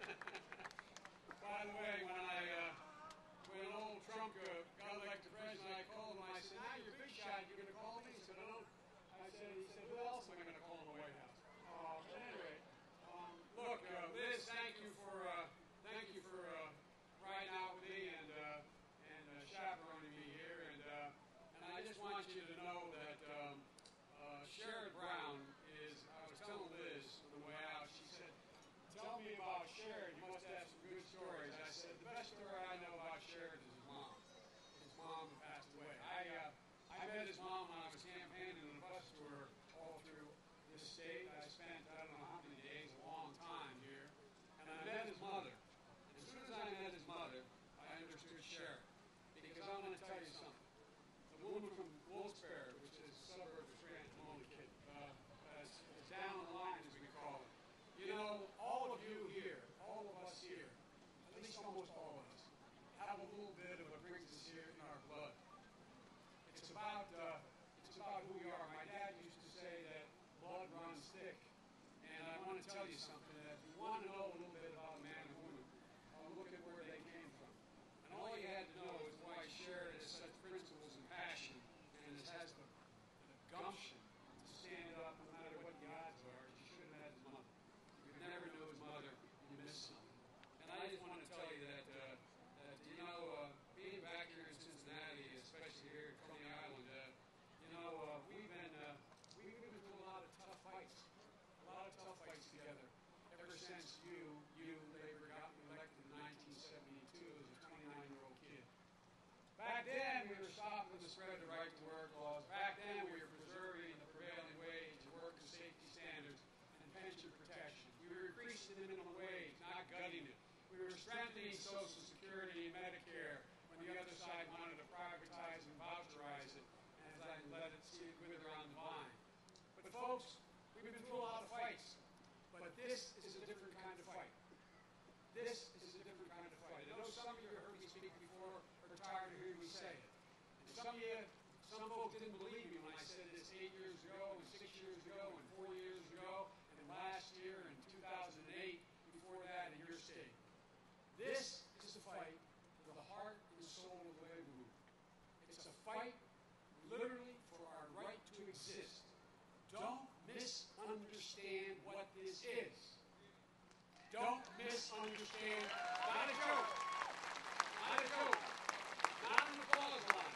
By the way, when old Trump got elected president, I called him. I said, "Now you're a big shot. You're going to call me?" He said, "No." He said, "Who else am I going to call in the White House?" But anyway, look, Liz, thank you for riding out with me and chaperoning me here. And I just want you to know that Sherrod Brown is. I was telling Liz on the way out. She said, "Tell me about Sherrod. You must have some good stories." I said, "The best story I know about Sherrod is his mom. His mom passed away. I met his mom when I was campaigning on a bus tour all through this state. I spent, I don't know how many days, a long time here. And I met his mother. And as soon as I met his mother, I understood Sherrod. Because I want to tell you something. The woman from Wolfsburg, which is a suburb of Scranton, I'm only kidding, is down the line, as we call it. You know, all of you here, all of us here, at least almost all of us, have a little bit of what brings us here in our blood. It's about who we are. My dad used to say that blood runs thick. And I want to tell you something, that if you want to know a little bit about a man and woman, look at where they came from. And all you had to know is why Sherrod has such principles and passion, and has the gumption to stand up no matter what the odds are. You should have had his mother. You never knew his mother, you missed something. And I just want to tell you that being back here in Cincinnati, especially here at Coney Island, we've been through a lot of tough fights together. Ever since you Labor, got me elected in 1972 as a 29-year-old kid. Back then, we were stopping the spread of right-to-work laws. Back then, we were preserving the prevailing wage, worker safety standards, and pension protection. We were increasing the minimum wage, not gutting it. We were strengthening Social Security and Medicare when the other side wanted to privatize and voucherize it, as I let it see it wither on the vine. But folks, we've been through a lot of fights. But this is a different kind of fight. This is a different kind of fight. I know some of you have heard me speak before or tired of hearing me say it. And some folks didn't believe me when I said this 8 years ago, and 6 years ago, and 4 years ago, and last year, and 2008, before that, in your state. This is a fight for the heart and soul of the labor movement. It's a fight, literally, for our right to exist. Don't misunderstand what this is. Don't misunderstand. Not a joke. Not a joke. Not an applause line.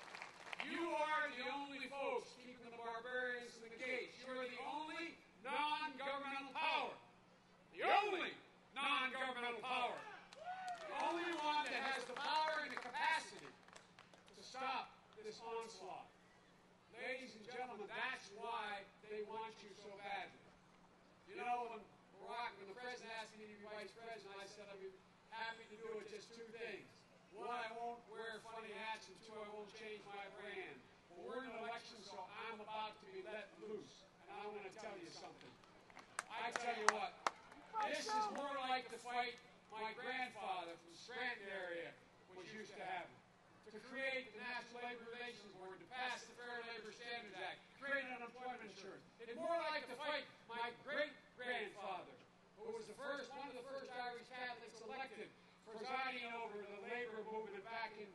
You are the only folks keeping the barbarians in the gates. You are the only non-governmental power. The only non-governmental power. The only one that has the power and the capacity to stop this onslaught. Ladies and gentlemen, that's why they want you so badly. You know, when the president asked me to be vice president, I said I'd be happy to do it, just two things. One, I won't wear funny hats, and two, I won't change my brand. Well, we're in an election, so I'm about to be let loose. And I want to tell you something. I tell you what, this is more like the fight my grandfather from the Scranton area was used to having. To create the National Labor Relations Board, to pass the Fair Labor Standards Act, create unemployment insurance. It's more like the fight my great-grandfather, who was one of the first Irish Catholics elected, presiding over the labor movement back in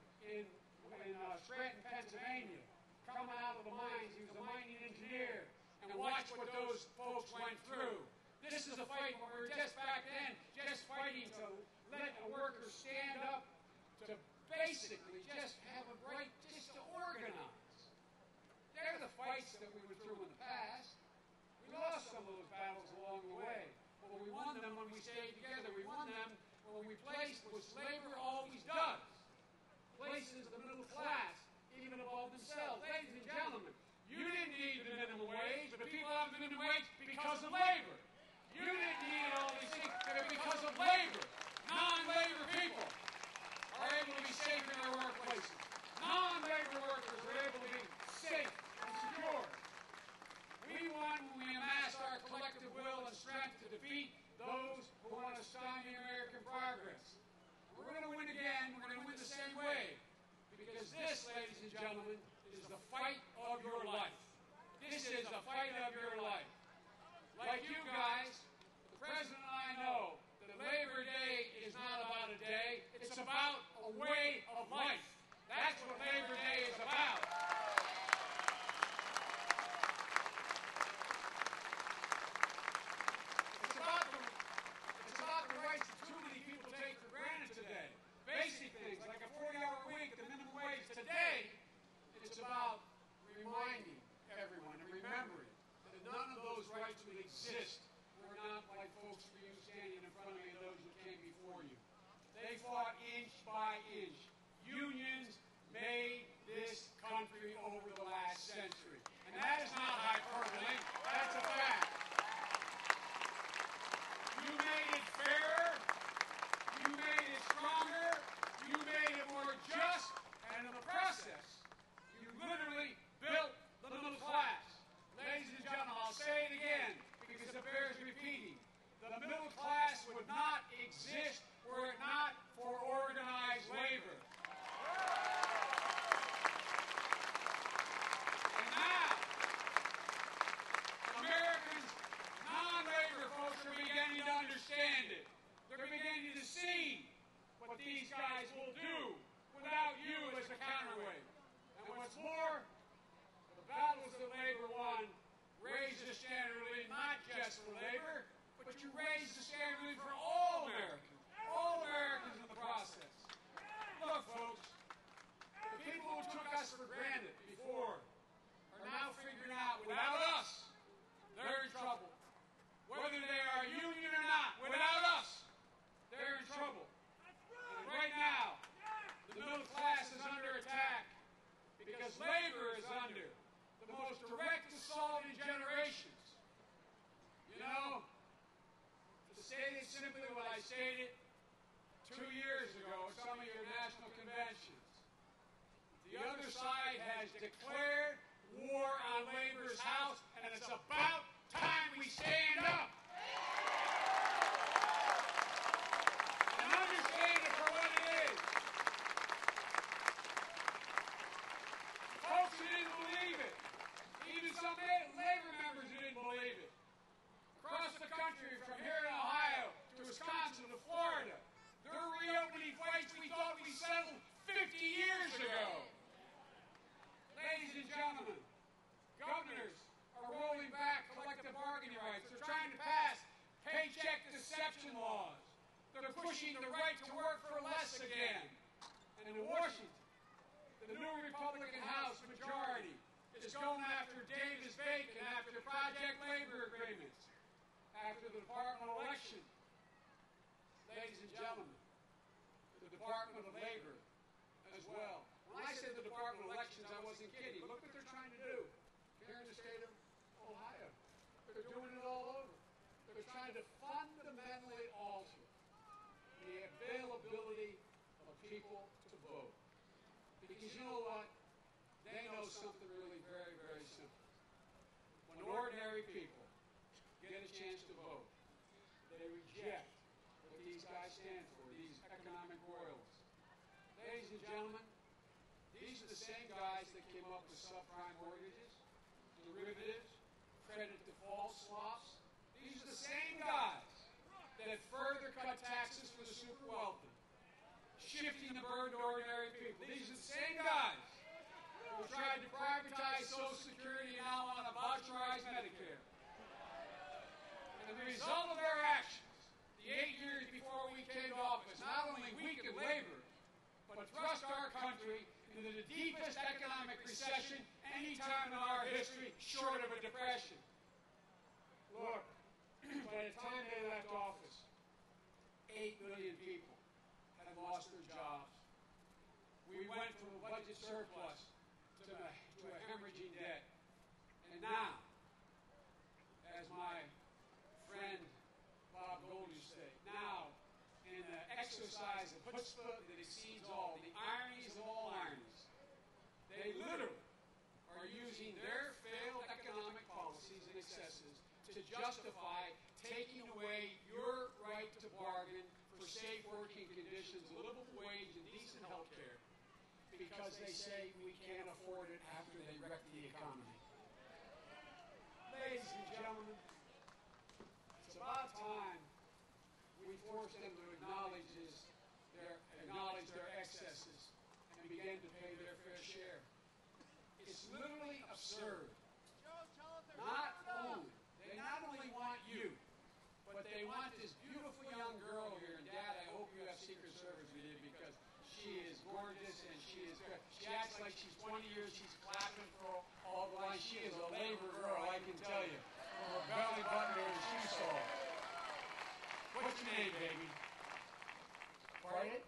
Scranton, Pennsylvania, coming out of the mines. He was a mining engineer, and watch what those folks went through. This is a fight where we were just back then, just fighting to let a worker stand up to basically just have a right just to organize. They're the fights that we went through in the past. We lost some of those battles along the way. But we won them when we stayed together. We won them when we placed, which labor always does, places the middle class even above themselves. Ladies and gentlemen, you didn't need the minimum wage, but people have the minimum wage because of labor. You didn't need all these things because of labor. Non-labor people are able to be safe in their workplaces. Non-labor workers are able to be safe and secure. We won when we amassed our collective will and strength to defeat those who want to stymie American progress. We're going to win again. We're going to win the same way. Because this, ladies and gentlemen, is the fight of your life. This is the fight of your life. Like you guys, the President and I know that labor about a way of life. That's what Labor Day is about. It's about the rights that too many people take for granted today. Basic things like a 40-hour week, the minimum wage. Today, it's about reminding everyone and remembering that none of those rights would exist were not like folks for you standing in front of me and those who came before you. They fought inch by inch. Unions made this country over the last century. And that is not hyperbole. That's a fact. You made it fairer. You made it stronger. You made it more just. And in the process, you literally built the middle class. Ladies and gentlemen, I'll say it again because it bears repeating. The middle class would not exist were it not for organized labor. And now, Americans, non-labor folks are beginning to understand it. They're beginning to see what these guys will do without you as the counterweight. And what's more, the battles that labor won raised the standard not just for labor, but you raised the standard for all Americans in the process. Look, folks, the people who took us for granted before are now figuring out without us, they're in trouble. Whether they are union or not, without us, they're in trouble. And right now, the middle class is under attack because labor is under the most direct assault in generations. You know, to state it simply what I stated 2 years ago at some of your national conventions, the other side has declared war on labor's house, and it's about time we stand up. And understand it for what it is. Folks who didn't believe it, even some labor members who didn't believe it, across the country from here in Ohio to Wisconsin to Florida, they're reopening fights we thought we settled 50 years ago. Ladies and gentlemen, governors are rolling back collective bargaining rights. They're trying to pass paycheck deception laws. They're pushing the right to work for less again. And in Washington, the new Republican House majority is going after Davis-Bacon, after project labor agreements, after the Department of Election. Ladies and gentlemen, the Department of Labor as well. When I said the Department of Elections, I wasn't kidding. Look what they're trying to do here in the state of Ohio. They're doing it all over. They're trying to fundamentally alter the availability of people to vote. Because you know what? They know something really very, very simple. When ordinary people get a chance to vote, they reject what these guys stand for, these economic royals. Ladies and gentlemen, these are the same guys that came up with subprime mortgages, derivatives, credit default swaps. These are the same guys that further cut taxes for the super wealthy, shifting the burden to ordinary people. These are the same guys who tried to privatize Social Security and now want to voucherize Medicare. And the result of their actions, the 8 years before we came to office, not only weakened labor, but thrust our country into the deepest economic recession any time in our history, short of a depression. Look, by the time they left office, 8 million people had lost their jobs. We went from a budget surplus to a hemorrhaging debt. And now, as my friend Bob Gold used to say, now, in an exercise of chutzpah that exceeds all, the ironies of all ironies, they literally are using their failed economic policies and excesses to justify taking away your right to bargain for safe working conditions, a livable wage, and decent health care, because they say we can't afford it after they wreck the economy. Ladies and gentlemen, it's about time we force them to acknowledge acknowledge their excesses and begin to pay their fair share. It's literally absurd. They not only want you, but they want this beautiful young girl here. And Dad, I hope you have Secret Service with you because she is gorgeous and she is good. She acts like she's 20 years. She's clapping for all the lines. She is a labor girl, I can tell you. From her belly button to her shoe sole. What's your name, baby? Pardon?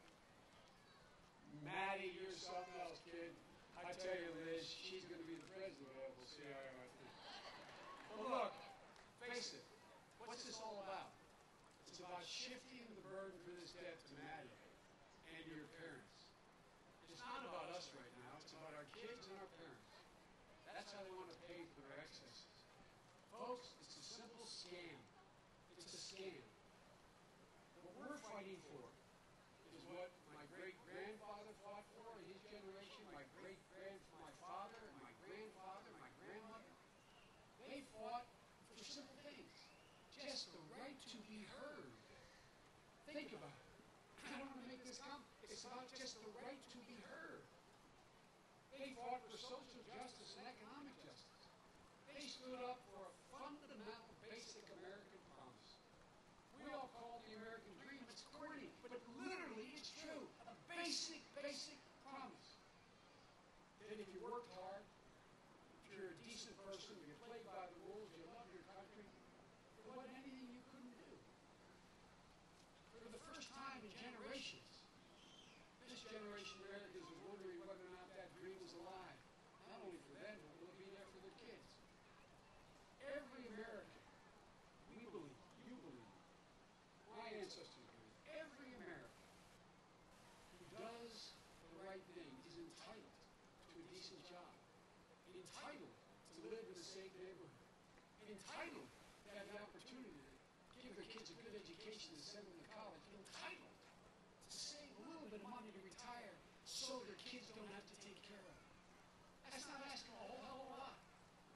Maddie, you're something else, kid. I tell you, Liz, she's going to be the president of WLWT, I think. Well, look, face it. What's this all about? It's about shifting the burden for this debt to Maddie and your parents. It's not about us right now. It's about our kids and our parents. That's how they want to pay for their excesses. Folks, it's a simple scam. It's a scam. What we're fighting for is what my great-grandfather fought for in his generation, my father, and my grandfather, my grandmother. They fought for simple things. Just the right to be heard. Think about it. I don't want to make this come. It's about just the right to be heard. They fought for social justice and economic justice. They stood up for a fundamental, basic American promise. We all call it the American dream. It's corny, but literally it's true. A basic promise. That if you worked hard, if you're a decent person, if you played by the rules, you love your country, there wasn't anything you couldn't do. For the first time in generations, this generation of Americans is wondering whether or not that dream is alive. Not only for them, but will it be there for their kids. Every American, we believe, you believe, my ancestors believe, every American who does the right thing is entitled to a decent job, entitled to live in a safe neighborhood, entitled to have the opportunity to give their kids a good education and send them to college, entitled to save a little bit of money to retire so their kids don't have to take care of them. That's not asking a whole hell of a lot.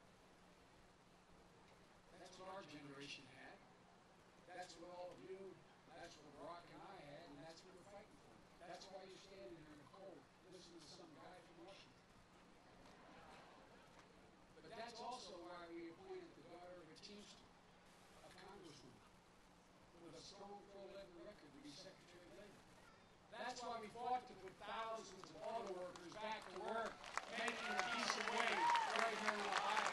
That's what our generation had. That's what all of you, that's what Barack and I had, and that's what we're fighting for. That's why you're standing here in the cold, listening to some guy from Washington. But that's also why we appointed the daughter of a teamster, a congresswoman, with a strong pro-labor record to be Secretary of Labor. That's why we fought to put thousands of auto workers back to work, making a decent wage right here in Ohio.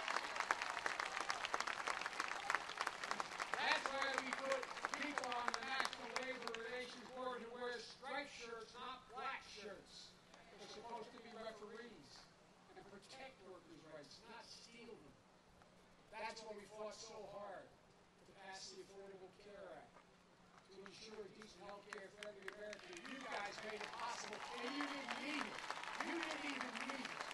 That's why we put people on the National Labor Relations Board who wear striped shirts, not black shirts. They're supposed to be referees and protect workers' rights, not steal them. That's why we fought so hard to pass the Affordable Care Act, to ensure decent health care for every American. You guys made it possible, and you didn't need it. You didn't even need it.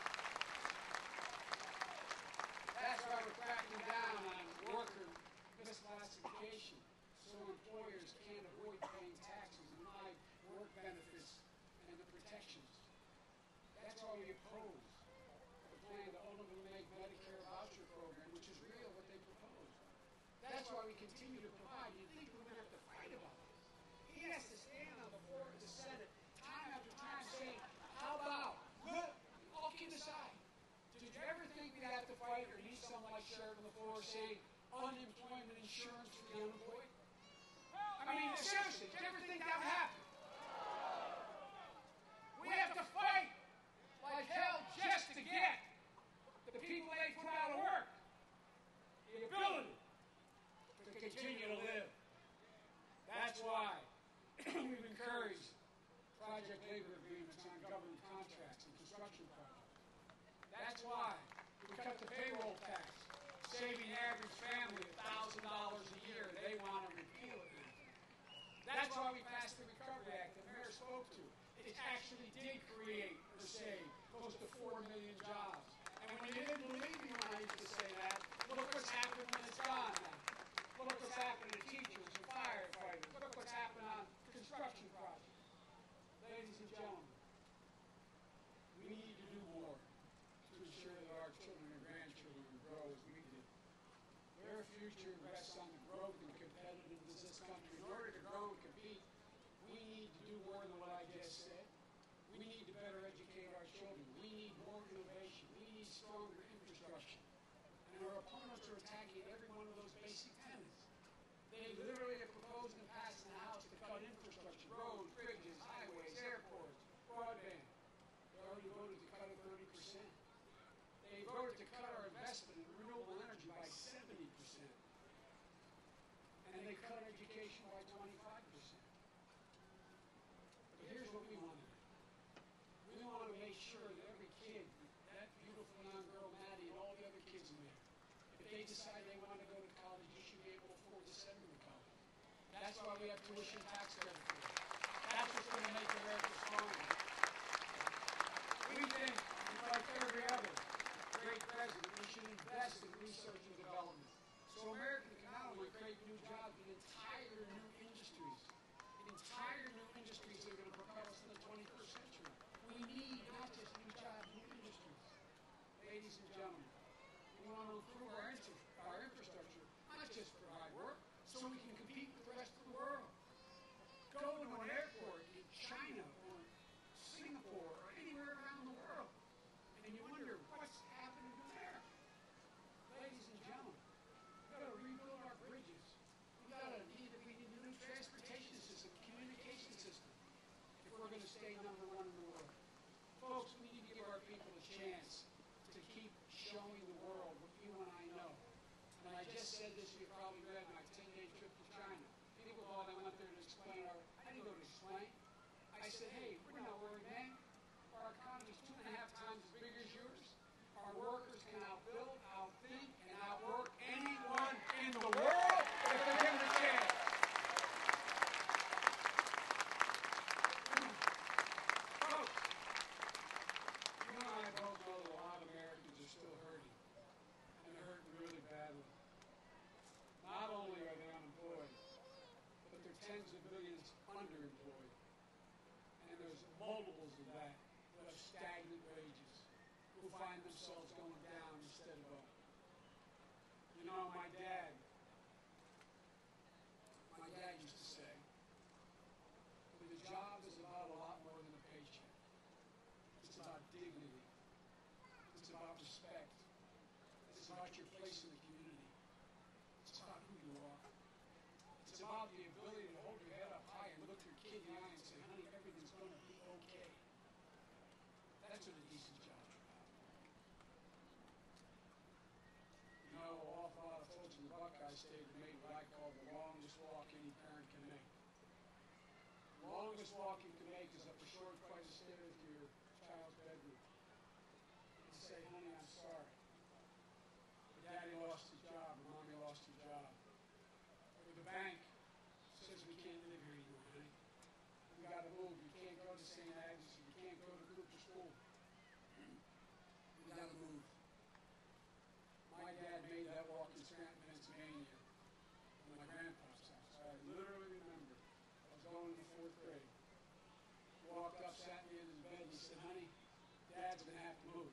That's why we're cracking down on worker misclassification, so employers can't avoid paying taxes and deny work benefits and the protections. That's why we oppose the plan to ultimately make Medicare a voucher program, which is real what they propose. That's why we continue to provide. You'd think we're going to have to fight about this. He has to stand on the floor of the Senate time after time saying, how about, look, all kidding aside, did you ever think we'd have to fight or need someone like Sheriff on the floor saying unemployment insurance for the unemployed? I mean, seriously, did you ever think that would happen? We have to fight like hell just to get the people they put out of work the ability to continue to live. That's why we've encouraged project labor agreements on government contracts and construction projects. That's why we cut the payroll tax, saving the average family $1,000 a year. They want to repeal it now. That's why we passed the Recovery Act that the mayor spoke to. It actually did create or save close to 4 million jobs. And when you didn't believe me when I used to say that, look what's happened when it's gone now. Look what's happened to teachers and firefighters. Look what's happened on construction projects. Ladies and gentlemen, we need to do more to ensure that our children and grandchildren grow as we did. Their future rests on the growth and competitiveness of this country. In order to grow and compete, we need to do just said. We need to better educate our children. We need more innovation. We need stronger infrastructure. And our opponents are attacking every one of those basic tenets. They literally have proposed and passed in the House to cut infrastructure, roads, bridges, highways, airports, broadband. They already voted to cut it 30%. They voted to cut our investment in renewable energy by 70%. And they cut education by 25%. But here's what we want to do. We want to make sure that every kid, that beautiful young girl, Maddie, and all the other kids in there, if they decide they want to go to college, you should be able to afford to send them to college. That's why we have tuition tax credit for it. That's what's going to make America stronger. We think, like every other great president, we should invest in research and development. So America can not only create new jobs, but entire new industries. Entire new industries that are going to propel us in the 21st century. We need not just new jobs, new industries. Ladies and gentlemen, we want to improve our infrastructure, not just provide work, so we can compete with the rest of the world. Go to an airport in China or Singapore or anywhere around the world, and you wonder what's happening there. Ladies and gentlemen, we've got to rebuild our bridges. We need a new transportation system, communication system, if we're going to stay number one in the world. Folks, we need to give our people a chance to keep showing the world what you and I know. And I just said this, you probably read my 10-day trip to China. People thought I went there to explain I didn't go to explain. I said, hey, we're not worried, man. Our economy is 2.5 times as big as yours. Our workers can outbuild, outthink, and outwork anyone in the world if they're given a chance. Folks, you and I both know that a lot of Americans are still hurting. And they're hurting really badly. Not only are they unemployed, but they're tens of millions underemployed. And there's multiples of that who have stagnant wages, who find themselves going down instead of up. You know, my dad used to say, that a job is about a lot more than a paycheck. It's about dignity. It's about respect. It's about your place in the community. It's about who you are. It's about the ability to hold your head up high and look your kid in the eye and say, honey, everything's going to be okay. That's what a decent job's about. You know, an awful lot of folks in the Buckeye State have made what I call the longest walk any parent can make. The longest walk you can make is up a short flight of stairs to your child's bedroom. And say, honey, I'm sorry. But daddy lost his job, or mommy lost her job. Or the bank says we can't live here anymore, honey. We got to move. You can't go to St. Agnes. You can't go to Cooper School. We got to move. My dad made that walk in Scranton, Pennsylvania, from my grandpa's house. I literally remember. I was going to the 4th grade. Walked up, sat me in his bed, and he said, honey, Dad's going to have to move.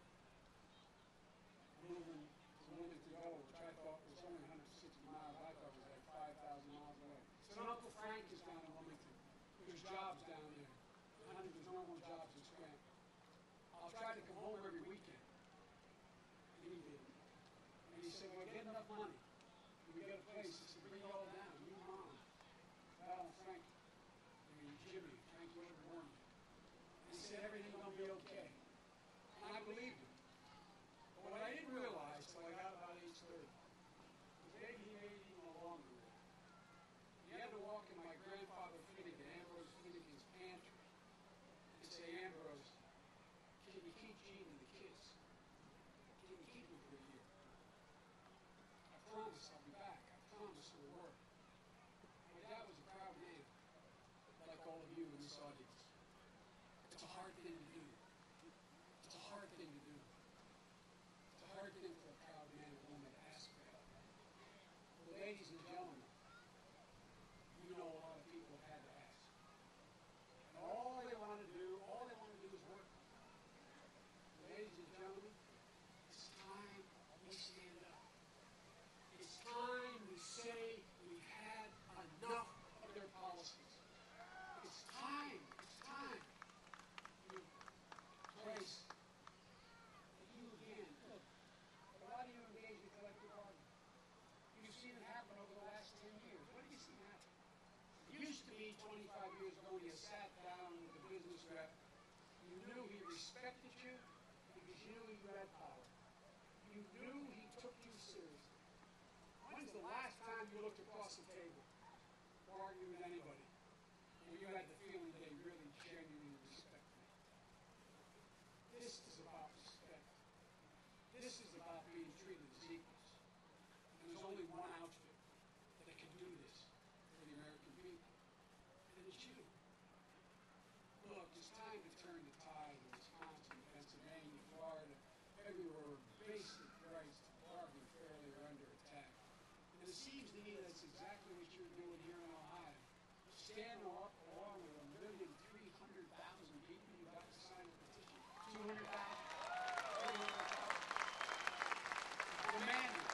Moving to Wilmington, Delaware, which I thought was only 160 miles. I thought it was like 5,000 miles away. So Uncle Frank is down in Wilmington. There's jobs down there. Honey, there's no more jobs in Scranton. I'll try to come home every weekend. And he did. And he said, well, get enough money. We get a place. He said, bring it all down. You, Mom, Val, and Frank, and Jimmy, Frank, whatever morning. And he said, everything's going to be okay. And I believed him. But what I didn't realize till I got about age 30 was maybe he made even a longer way. He had to walk in my grandfather Finnegan, Ambrose Finnegan's pantry, and say, Ambrose, can you keep Gene and the kids? Can you keep them for a year? I promise I'll be back. I promise it'll work. My dad was a proud man, like all of you in this audience. It's a hard thing to do. It's a hard thing to do. It's a hard thing for a proud man or woman to ask for help. Well, ladies and gentlemen, you know a lot of people have had to ask. And all they want to do is work. Ladies and gentlemen, it's time we stand up. It's time we say we've had enough of their policies. It's time 25 years ago when you sat down with the business rep, you knew he respected you because you knew you had power. You knew he took you seriously. When's the last time you looked across the table or argued with anybody where you had the feeling they really genuinely respect me? This is about respect. This is about being treated as equals. And there's only one outfit that can do this for the American people. And it's you. Look, it's time to turn the tide in Wisconsin, Pennsylvania, Florida, everywhere basic rights to bargain fairly are under attack. And it seems to me that's exactly what you're doing here in Ohio. Stand up along with 1,300,000 people you got to sign a petition. 200,000? 300,000? Demanding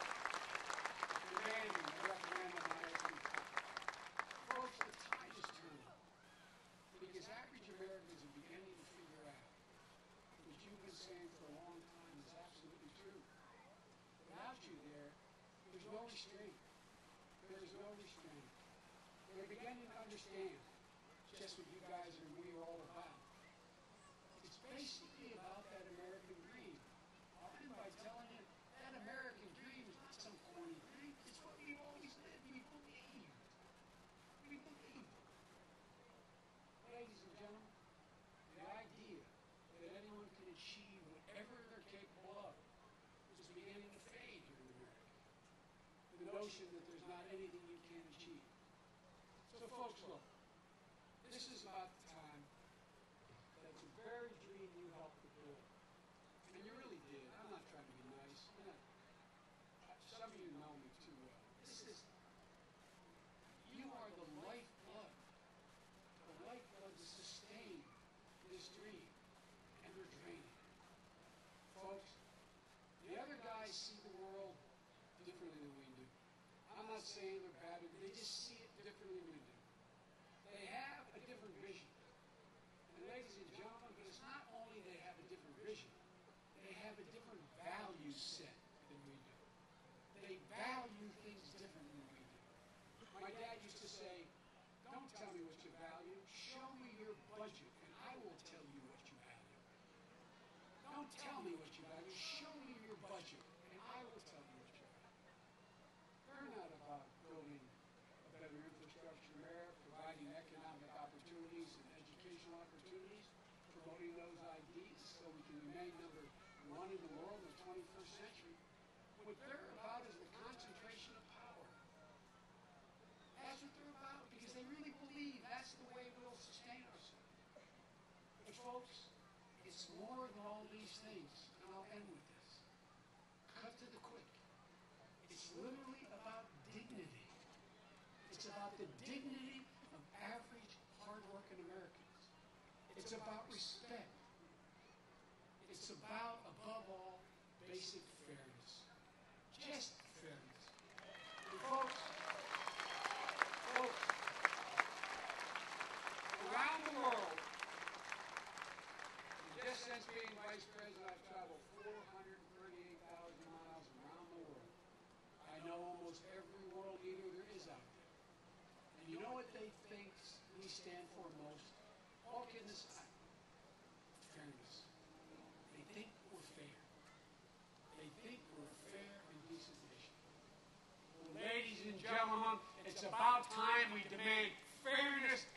a referendum on everything. Folks, the tide is turning. Because average Americans are beginning to figure out what you've been saying for a long time is absolutely true. Without you there's no restraint. There's no restraint. They're beginning to understand just what you guys and we are all about. It's basically about that American dream. I'll end by telling you that American dream is not some corny dream. It's what we've always lived. We believe. We believe. Ladies and gentlemen, the idea that anyone can achieve whatever they're capable of is beginning to fade here in America. The notion that there's not anything you can't achieve. So folks, look, this is about the time that the very dream you helped to build. And you really did. I'm not trying to be nice. Some of you know me too well. You are the lifeblood to sustain this dream. And we're draining. Folks, the other guys see the world differently than we do. I'm not saying they're bad, they just see it differently than we do. They have a different vision. And ladies and gentlemen, but it's not only they have a different vision, they have a different value set than we do. They value things differently than we do. My dad used to say, don't tell me what you value, show me your budget and I will tell you what you value. Don't tell me what you value, show me your budget and I will tell you what you value. They're not about building a better infrastructure there, providing economic opportunities and educational opportunities, promoting those ideas so we can remain number one in the world in the 21st century. What they're about is the concentration of power. That's what they're about because they really believe that's the way we'll sustain ourselves. But folks, it's more than all these things, and I'll end with this. Cut to the quick. It's literally about dignity. It's about the dignity of average, hard-working Americans. It's about respect. It's about, above all, basic fairness. Just fairness. And folks, around the world, just since being vice president, I've traveled 438,000 miles around the world. I know almost every world leader there is out there. And you know what they think we stand for most? All kidding aside, fairness. They think we're fair. They think we're a fair and decent nation. Well, ladies and gentlemen, it's about time we demand fairness